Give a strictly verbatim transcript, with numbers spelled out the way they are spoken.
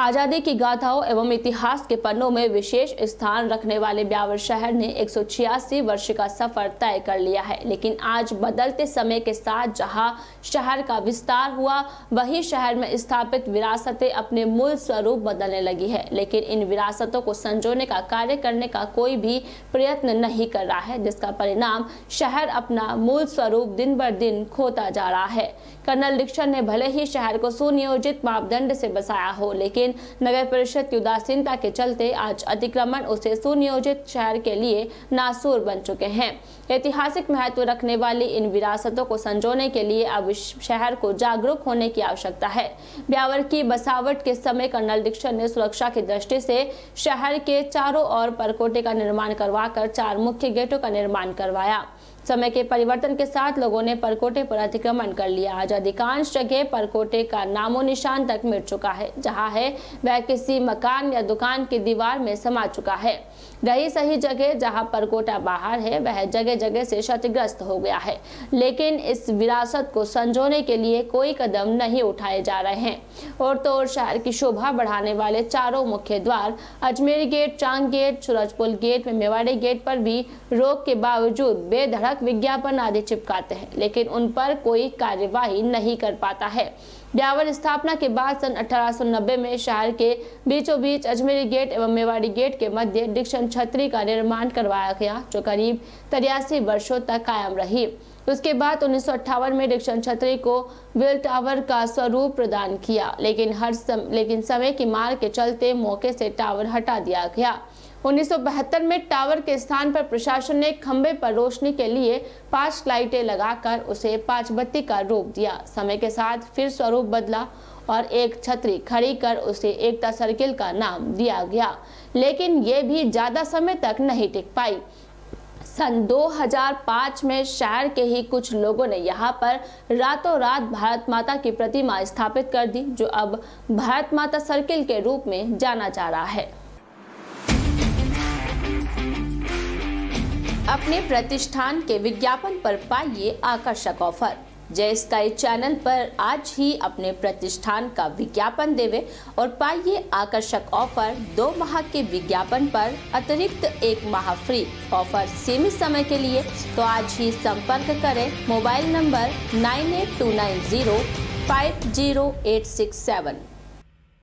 आजादी की गाथाओं एवं इतिहास के पन्नों में विशेष स्थान रखने वाले ब्यावर शहर ने एक सौ छियासी वर्ष का सफर तय कर लिया है। लेकिन आज बदलते समय के साथ जहां शहर का विस्तार हुआ, वहीं शहर में स्थापित विरासतें अपने मूल स्वरूप बदलने लगी है। लेकिन इन विरासतों को संजोने का कार्य करने का कोई भी प्रयत्न नहीं कर रहा है, जिसका परिणाम शहर अपना मूल स्वरूप दिन बर दिन खोता जा रहा है। कर्नल डिक्सन ने भले ही शहर को सुनियोजित मापदंड से बसाया हो, लेकिन नगर परिषद की उदासीनता के चलते आज अतिक्रमण उसे सुनियोजित शहर के लिए नासूर बन चुके हैं। ऐतिहासिक महत्व रखने वाली इन विरासतों को संजोने के लिए अब शहर को जागरूक होने की आवश्यकता है। ब्यावर की बसावट के समय कर्नल डिक्सन ने सुरक्षा की दृष्टि से शहर के चारों ओर परकोटे का निर्माण करवाकर चार मुख्य गेटों का निर्माण करवाया। समय के परिवर्तन के साथ लोगों ने परकोटे पर अतिक्रमण कर लिया। आज अधिकांश जगह परकोटे का नामो निशान तक मिट चुका है। जहां है वह किसी मकान या दुकान की दीवार में समा चुका है। रही सही जगह जहां परकोटा बाहर है, वह जगह जगह से क्षतिग्रस्त हो गया है। लेकिन इस विरासत को संजोने के लिए कोई कदम नहीं उठाए जा रहे हैं। और तो और शहर की शोभा बढ़ाने वाले चारों मुख्य द्वार अजमेरी गेट, चांग गेट, सूरजपुल गेट में मेवाड़ी गेट पर भी रोक के बावजूद बेधड़क विज्ञापन आदि चिपकाते हैं, लेकिन उन पर कोई कार्यवाही नहीं कर पाता है। ब्यावर स्थापना के बाद सन अठारह सौ नब्बे में शहर के बीचों बीच अजमेरी गेट एवं मेवाड़ी गेट के मध्य डिक्सन छतरी का निर्माण करवाया गया, जो करीब तिरासी वर्षों तक कायम रही। उसके बाद उन्नीस सौ अट्ठावन में डिक्सन छतरी को वेल टावर का स्वरूप प्रदान किया, लेकिन हर सम, लेकिन समय की मार के चलते मौके से टावर हटा दिया गया। उन्नीस सौ बहत्तर में टावर के स्थान पर प्रशासन ने खंबे पर रोशनी के लिए पांच लाइटें लगाकर उसे पांच बत्ती का रूप दिया। समय के साथ फिर स्वरूप बदला और एक छतरी खड़ी कर उसे एकता सर्किल का नाम दिया गया, लेकिन ये भी ज्यादा समय तक नहीं टिक पाई। सन दो हज़ार पाँच में शहर के ही कुछ लोगों ने यहाँ पर रातों रात भारत माता की प्रतिमा स्थापित कर दी, जो अब भारत माता सर्किल के रूप में जाना जा रहा है। अपने प्रतिष्ठान के विज्ञापन पर पाइए आकर्षक ऑफर। जय स्काई चैनल पर आज ही अपने प्रतिष्ठान का विज्ञापन देवे और पाइए आकर्षक ऑफर। दो माह के विज्ञापन पर अतिरिक्त एक माह फ्री। ऑफर सीमित समय के लिए, तो आज ही संपर्क करें mobile number nine eight two nine zero five zero eight six seven.